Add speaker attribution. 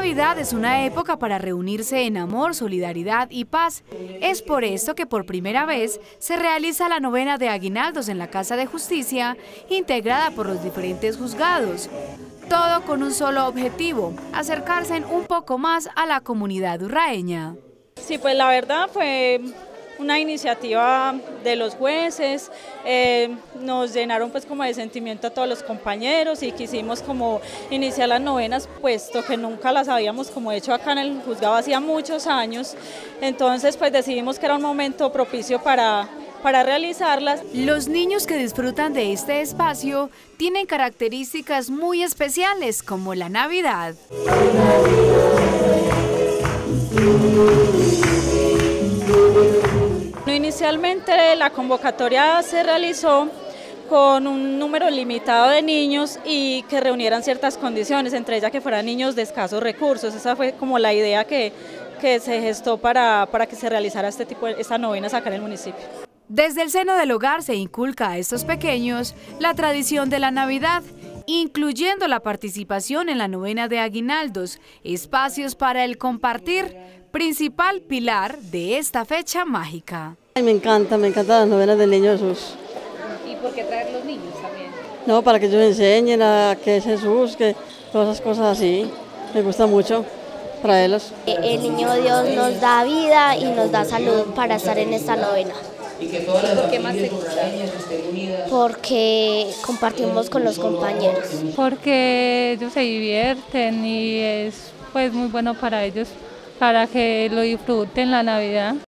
Speaker 1: Navidad es una época para reunirse en amor, solidaridad y paz. Es por esto que por primera vez se realiza la novena de aguinaldos en la Casa de Justicia, integrada por los diferentes juzgados. Todo con un solo objetivo: acercarse un poco más a la comunidad urraeña.
Speaker 2: Sí, pues la verdad fue una iniciativa de los jueces, nos llenaron pues como de sentimiento a todos los compañeros y quisimos como iniciar las novenas, puesto que nunca las habíamos como hecho acá en el juzgado hacía muchos años. Entonces pues decidimos que era un momento propicio para realizarlas.
Speaker 1: Los niños que disfrutan de este espacio tienen características muy especiales, como la Navidad.
Speaker 2: Inicialmente la convocatoria se realizó con un número limitado de niños y que reunieran ciertas condiciones, entre ellas que fueran niños de escasos recursos. Esa fue como la idea que se gestó para que se realizara esta novena acá en el municipio.
Speaker 1: Desde el seno del hogar se inculca a estos pequeños la tradición de la Navidad, incluyendo la participación en la novena de aguinaldos, espacios para el compartir, principal pilar de esta fecha mágica.
Speaker 3: Me encantan las novenas del Niño Jesús.
Speaker 1: ¿Y por qué traer los niños también?
Speaker 3: No, para que ellos enseñen a qué es Jesús, que todas esas cosas así. Me gusta mucho traerlos.
Speaker 4: El Niño Dios nos da vida y nos da salud para estar en esta novena.
Speaker 5: ¿Y por qué más te gusta?
Speaker 4: Porque compartimos con los compañeros.
Speaker 6: Porque ellos se divierten y es pues muy bueno para ellos, para que lo disfruten la Navidad.